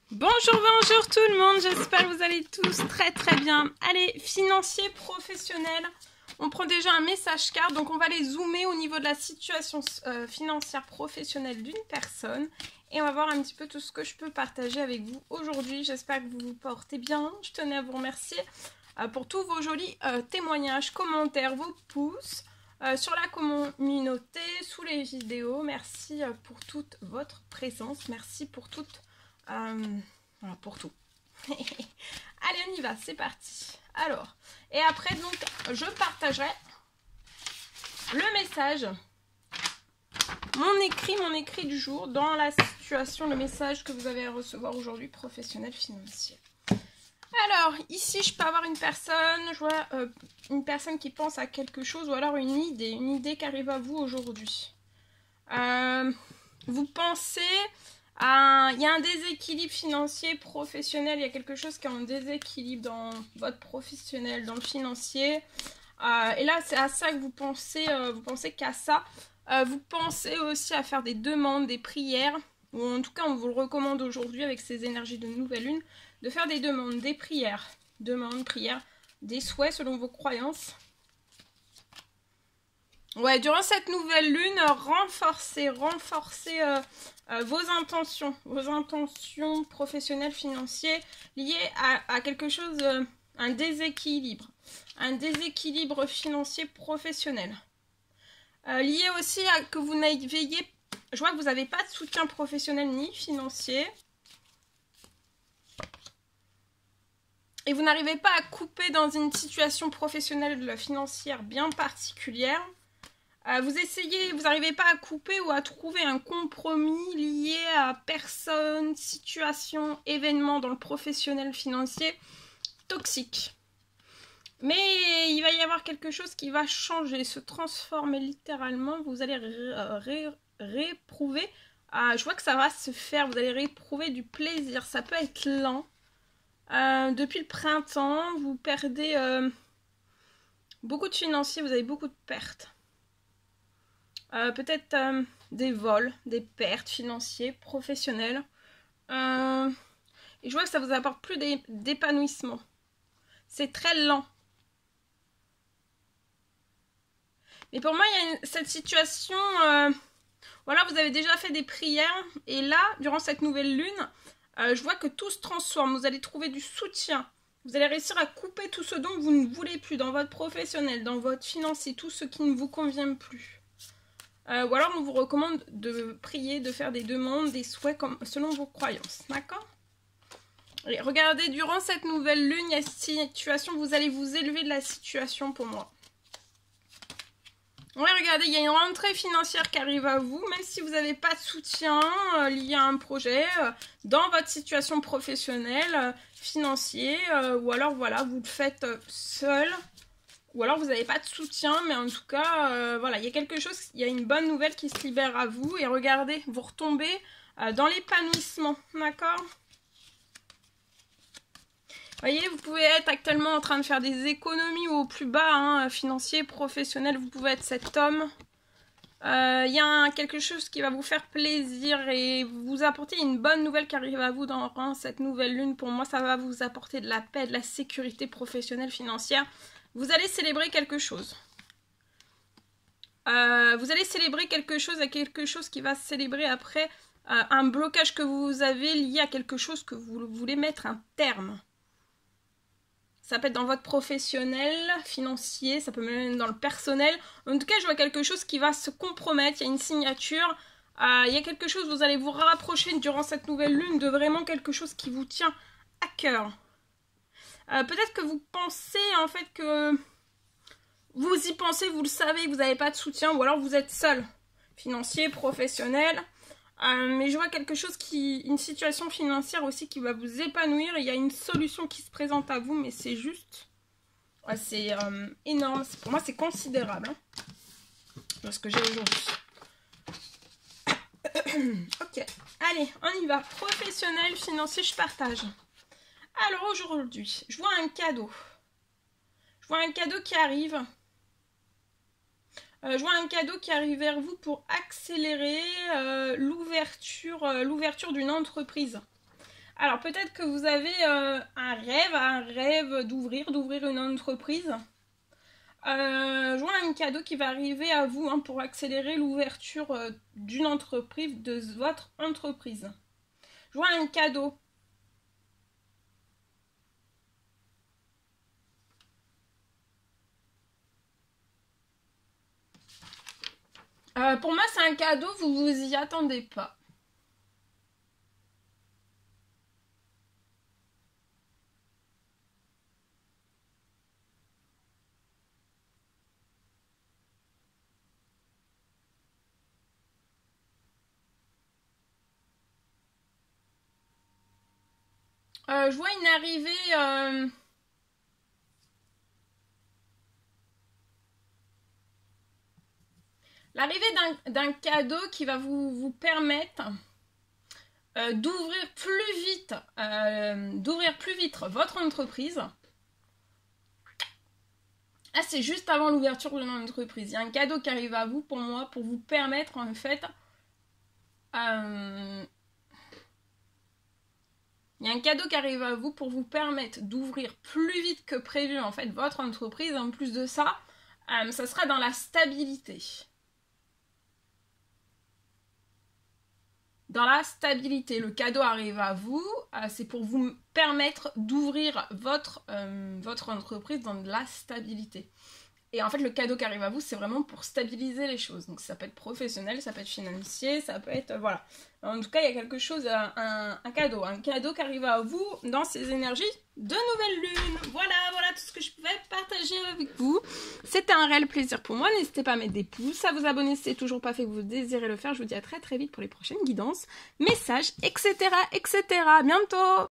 Bonjour, bonjour tout le monde, j'espère que vous allez tous très bien. Allez, financier, professionnel, on prend déjà un message carte, donc on va les zoomer au niveau de la situation financière professionnelle d'une personne. Et on va voir un petit peu tout ce que je peux partager avec vous aujourd'hui. J'espère que vous vous portez bien. Je tenais à vous remercier pour tous vos jolis témoignages, commentaires, vos pouces sur la communauté, sous les vidéos. Merci pour toute votre présence, merci pour toute... voilà, pour tout. Allez, on y va, c'est parti. Alors, et après, donc, je partagerai le message, mon écrit du jour, dans la situation, le message que vous avez à recevoir aujourd'hui, professionnel, financier. Alors, ici, je peux avoir une personne, je vois une personne qui pense à quelque chose, ou alors une idée qui arrive à vous aujourd'hui. Vous pensez... il y a un déséquilibre financier, professionnel, il y a quelque chose qui est en déséquilibre dans votre professionnel, dans le financier. Et là, c'est à ça que vous pensez qu'à ça. Vous pensez aussi à faire des demandes, des prières, ou en tout cas, on vous le recommande aujourd'hui avec ces énergies de nouvelle lune, de faire des demandes, des prières, des souhaits selon vos croyances. Ouais, durant cette nouvelle lune, renforcez vos intentions professionnelles, financières liées à quelque chose, un déséquilibre financier professionnel. Lié aussi à que vous n'ayez, je vois que vous n'avez pas de soutien professionnel ni financier. Et vous n'arrivez pas à couper dans une situation professionnelle financière bien particulière. Vous n'arrivez pas à couper ou à trouver un compromis lié à personne, situation, événement dans le professionnel financier toxique. Mais il va y avoir quelque chose qui va changer, se transformer littéralement. Vous allez réprouver. Je vois que ça va se faire. Vous allez réprouver du plaisir. Ça peut être lent. Depuis le printemps, vous perdez beaucoup de financiers. Vous avez beaucoup de pertes. Peut-être des vols, des pertes financières, professionnelles. Et je vois que ça vous apporte plus d'épanouissement. C'est très lent. Mais pour moi, il y a cette situation... voilà, vous avez déjà fait des prières. Et là, durant cette nouvelle lune, je vois que tout se transforme. Vous allez trouver du soutien. Vous allez réussir à couper tout ce dont vous ne voulez plus dans votre professionnel, dans votre financier, tout ce qui ne vous convient plus. Ou alors on vous recommande de prier, de faire des demandes, des souhaits selon vos croyances, d'accord? Regardez, durant cette nouvelle lune, il y a cette situation, vous allez vous élever de la situation pour moi. Ouais, regardez, il y a une rentrée financière qui arrive à vous, même si vous n'avez pas de soutien lié à un projet, dans votre situation professionnelle, financier, ou alors voilà, vous le faites seul. Ou alors vous n'avez pas de soutien, mais en tout cas, voilà, il y a quelque chose, il y a une bonne nouvelle qui se libère à vous. Et regardez, vous retombez dans l'épanouissement, d'accord? Vous voyez, vous pouvez être actuellement en train de faire des économies au plus bas, financier, professionnel, vous pouvez être cet homme. Il y a quelque chose qui va vous faire plaisir et vous apporter une bonne nouvelle qui arrive à vous dans cette nouvelle lune. Pour moi, ça va vous apporter de la paix, de la sécurité professionnelle, financière. Vous allez célébrer quelque chose. Vous allez célébrer quelque chose qui va célébrer après un blocage que vous avez lié à quelque chose que vous voulez mettre un terme. Ça peut être dans votre professionnel, financier, ça peut même être dans le personnel. En tout cas, je vois quelque chose qui va se compromettre, il y a une signature. Il y a quelque chose, vous allez vous rapprocher durant cette nouvelle lune de vraiment quelque chose qui vous tient à cœur. Peut-être que vous pensez en fait que vous y pensez, vous le savez, vous n'avez pas de soutien ou alors vous êtes seul, financier, professionnel. Mais je vois quelque chose une situation financière aussi qui va vous épanouir. Il y a une solution qui se présente à vous, mais c'est juste, ouais, c'est énorme. Pour moi, c'est considérable. Ce que j'ai aujourd'hui. Ok, allez, on y va. Professionnel, financier, je partage. Alors aujourd'hui, je vois un cadeau. Je vois un cadeau qui arrive. Je vois un cadeau qui arrive vers vous pour accélérer l'ouverture d'une entreprise. Alors peut-être que vous avez un rêve d'ouvrir une entreprise. Je vois un cadeau qui va arriver à vous hein, pour accélérer l'ouverture d'une entreprise, de votre entreprise. Je vois un cadeau. Pour moi, c'est un cadeau, vous vous y attendez pas. Je vois une arrivée... L'arrivée d'un cadeau qui va vous permettre d'ouvrir plus vite votre entreprise. Là, c'est juste avant l'ouverture de notre entreprise. Il y a un cadeau qui arrive à vous, pour moi, pour vous permettre, en fait... il y a un cadeau qui arrive à vous pour vous permettre d'ouvrir plus vite que prévu, en fait, votre entreprise. En plus de ça, ça sera dans la stabilité. Dans la stabilité, le cadeau arrive à vous, c'est pour vous permettre d'ouvrir votre entreprise dans de la stabilité. Et en fait, le cadeau qui arrive à vous, c'est vraiment pour stabiliser les choses. Donc ça peut être professionnel, ça peut être financier, ça peut être... voilà. En tout cas, il y a quelque chose, un cadeau qui arrive à vous dans ces énergies de nouvelle lune. Voilà tout ce que je pouvais partager avec vous. C'était un réel plaisir pour moi. N'hésitez pas à mettre des pouces, à vous abonner si c'est toujours pas fait que vous désirez le faire. Je vous dis à très très vite pour les prochaines guidances, messages, etc. À bientôt.